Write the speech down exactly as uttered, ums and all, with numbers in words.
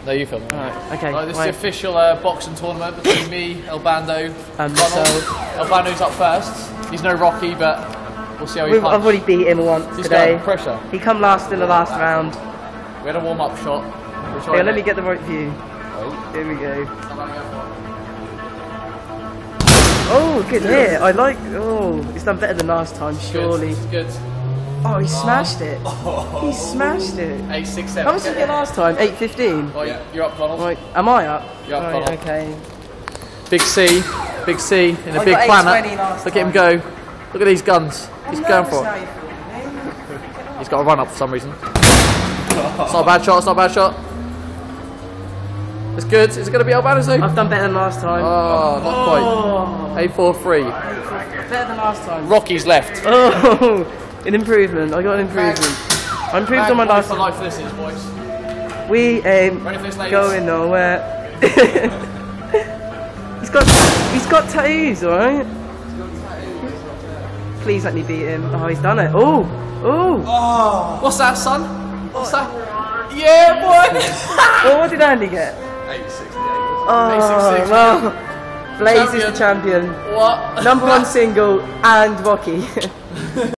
No, you film it. Alright, okay. Right, this wait. is the official uh, boxing tournament between me, El Bando, and myself. El Bando's up first. He's no Rocky, but we'll see how he We've, punches. I've already beat him once He's today. got pressure. He come last in the last round. We had a warm-up shot. Yeah, let me get the right view. Oh. Here we go. Oh, good hit. I like. Oh, he's done better than last time, surely. Good. Good. Oh, he smashed it. He smashed it. Eight, six, seven. How much did you get last time? eight fifteen. Oh, yeah. You're up, Donald. Right, am I up? You're up, right, Donald. okay. Big C, Big C in a I big got planet. last Look at him time. go. Look at these guns. He's I'm going for nervous it. now, you feel me? He's got a run up for some reason. It's not a bad shot. It's not a bad shot. It's good. Is it going to be El Bando soon? I've done better than last time. Oh, not Oh. quite. eight four three. Better than last time. Rocky's left. Oh, an improvement. I got an improvement. I improved Bag on my boy last for time. life this is, boys. We um Ready for this, ladies? going nowhere. he's got he's got tattoos, alright? Please let me beat him. Oh, he's done it. Oh, oh. Oh. What's that, son? What's that? Yeah, boy. Oh, what did Andy get? eight sixty-eight. Oh, eight sixty-six. well, Blaze is the champion. What? Number one single and Rocky.